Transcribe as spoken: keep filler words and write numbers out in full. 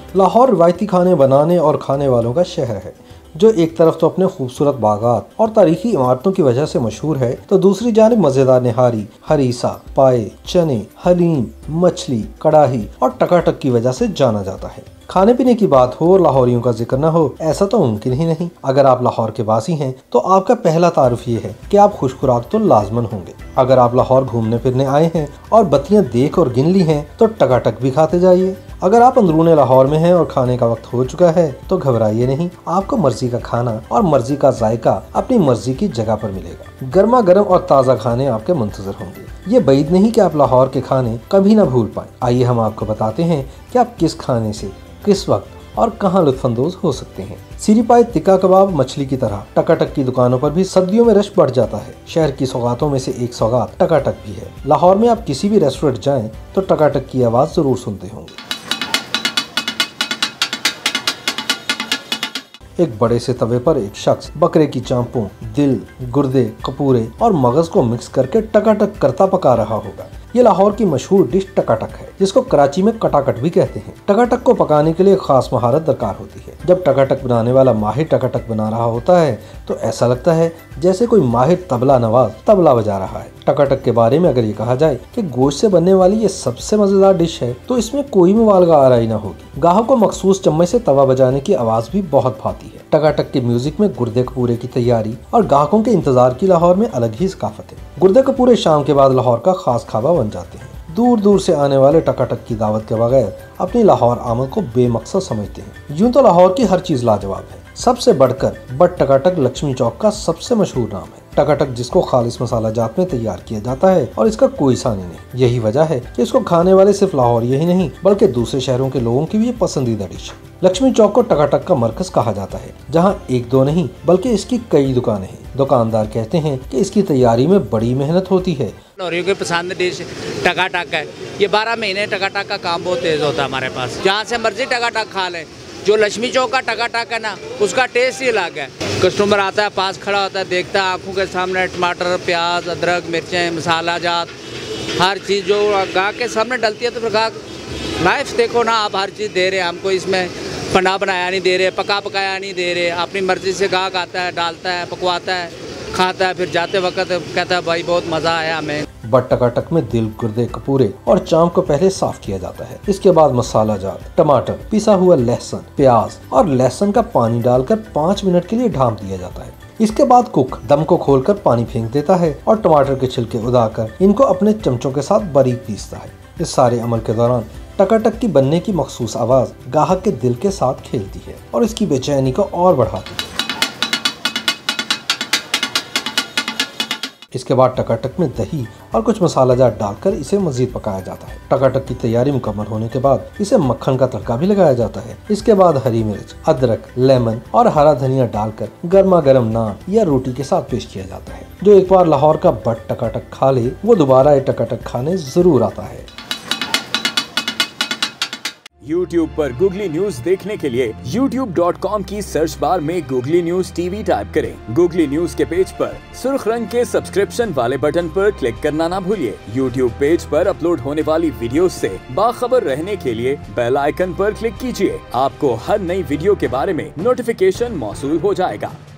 लाहौर रिवायती खाने बनाने और खाने वालों का शहर है, जो एक तरफ तो अपने खूबसूरत बागात और तारीखी इमारतों की वजह से मशहूर है, तो दूसरी जानिब मजेदार निहारी, हरीसा, पाए, चने, हलीम, मछली, कड़ाही और टकाटक की वजह से जाना जाता है। खाने पीने की बात हो और लाहौरियों का जिक्र न हो, ऐसा तो मुमकिन ही नहीं। अगर आप लाहौर के वासी हैं तो आपका पहला तारुफ ये है कि आप खुश खुराक तो लाजमन होंगे। अगर आप लाहौर घूमने फिरने आए हैं और बत्तियां देख और गिन ली हैं तो टकाटक भी खाते जाइए। अगर आप अंदरूने लाहौर में हैं और खाने का वक्त हो चुका है तो घबराइए नहीं, आपको मर्जी का खाना और मर्जी का जायका अपनी मर्जी की जगह पर मिलेगा। गर्मा गर्म और ताज़ा खाने आपके मुंतजर होंगे। ये बैद नहीं कि आप लाहौर के खाने कभी ना भूल पाए। आइए हम आपको बताते हैं कि आप किस खाने से किस वक्त और कहां लुत्फानंदोज हो सकते हैं। सीरी पाए तिक्का कबाब मछली की तरह टकाटक की दुकानों पर भी सर्दियों में रश बढ़ जाता है। शहर की सौगातों में से एक सौगात टकाटक भी है। लाहौर में आप किसी भी रेस्टोरेंट जाएं तो टकाटक की आवाज़ जरूर सुनते होंगे। एक बड़े से तवे पर एक शख्स बकरे की चांपों, दिल, गुर्दे, कपूरे और मगज को मिक्स करके टकाटक करता पका रहा होगा। ये लाहौर की मशहूर डिश टकाटक है, जिसको कराची में कटाकट भी कहते हैं। टकाटक को पकाने के लिए खास महारत दरकार होती है। जब टकाटक बनाने वाला माहिर टकाटक बना रहा होता है तो ऐसा लगता है जैसे कोई माहिर तबला नवाज तबला बजा रहा है। टकाटक के बारे में अगर ये कहा जाए कि गोश्त से बनने वाली ये सबसे मजेदार डिश है तो इसमें कोई मुबालगा आराई ना होगी। गाहों को मखसूस चम्मच से तवा बजाने की आवाज भी बहुत भाती है। टकाटक के म्यूजिक में गुर्दे कपूरे की तैयारी और गाहकों के इंतजार की लाहौर में अलग ही सकाफत है। गुर्दे कपूरे शाम के बाद लाहौर का खास खाबा बन जाते हैं। दूर दूर से आने वाले टकाटक की दावत के बगैर अपनी लाहौर आमद को बेमकसद समझते हैं। यूं तो लाहौर की हर चीज लाजवाब है, सबसे बढ़कर बट टकाटक लक्ष्मी चौक का सबसे मशहूर नाम है। टकाटक जिसको खालिस मसाला जात में तैयार किया जाता है और इसका कोई सानी नहीं। यही वजह है कि इसको खाने वाले सिर्फ लाहौर ही नहीं बल्कि दूसरे शहरों के लोगों की भी पसंदीदा डिश है। लक्ष्मी चौक को टकाटक का मरकज कहा जाता है, जहां एक दो नहीं बल्कि इसकी कई दुकानें हैं। दुकानदार कहते हैं कि इसकी तैयारी में बड़ी मेहनत होती है। लाहौरियों की पसंद डिश टकाटक है। ये बारह महीने टकाटक का काम बहुत तेज होता है हमारे पास। जहाँ से मर्जी टकाटक खा लें। जो लक्ष्मी चौक का टकाटक है ना, उसका टेस्ट ही अलग है। कस्टमर आता है, पास खड़ा होता है, देखता है आंखों के सामने टमाटर, प्याज, अदरक, मिर्चें, मसाला जात हर चीज़ जो गाहक के सामने डलती है तो फिर गाहक लाइफ देखो ना, आप हर चीज़ दे रहे हैं हमको, इसमें पना बनाया नहीं दे रहे, पका पकाया नहीं दे रहे। अपनी मर्जी से गाहक आता है, डालता है, पकवाता है, खाता है, फिर जाते वक्त कहता है भाई बहुत मज़ा आया हमें। बट टकाटक में दिल, गुर्दे, कपूरे और चांप को पहले साफ किया जाता है। इसके बाद मसाला जात, टमाटर, पिसा हुआ लहसुन, प्याज और लहसुन का पानी डालकर पाँच मिनट के लिए ढांप दिया जाता है। इसके बाद कुक दम को खोलकर पानी फेंक देता है और टमाटर के छिलके उड़ाकर इनको अपने चमचों के साथ बारीक पीसता है। इस सारे अमल के दौरान टकाटक की बनने की मखसूस आवाज गाहक के दिल के साथ खेलती है और इसकी बेचैनी को और बढ़ाती है। इसके बाद टकाटक में दही और कुछ मसाला जात डालकर इसे मजीद पकाया जाता है। टकाटक की तैयारी मुकम्मल होने के बाद इसे मक्खन का तड़का भी लगाया जाता है। इसके बाद हरी मिर्च, अदरक, लेमन और हरा धनिया डालकर गर्मा गर्म नान या रोटी के साथ पेश किया जाता है। जो एक बार लाहौर का बट टकाटक खा ले वो दोबारा ये टकाटक खाने जरूर आता है। यूट्यूब पर गूगली न्यूज देखने के लिए यूट्यूब डॉट कॉम की सर्च बार में गूगली न्यूज टीवी टाइप करें। गूगली न्यूज के पेज पर सुर्ख रंग के सब्सक्रिप्शन वाले बटन पर क्लिक करना ना भूलिए। यूट्यूब पेज पर अपलोड होने वाली वीडियोस से बाखबर रहने के लिए बेल आइकन पर क्लिक कीजिए। आपको हर नई वीडियो के बारे में नोटिफिकेशन मौसूल हो जाएगा।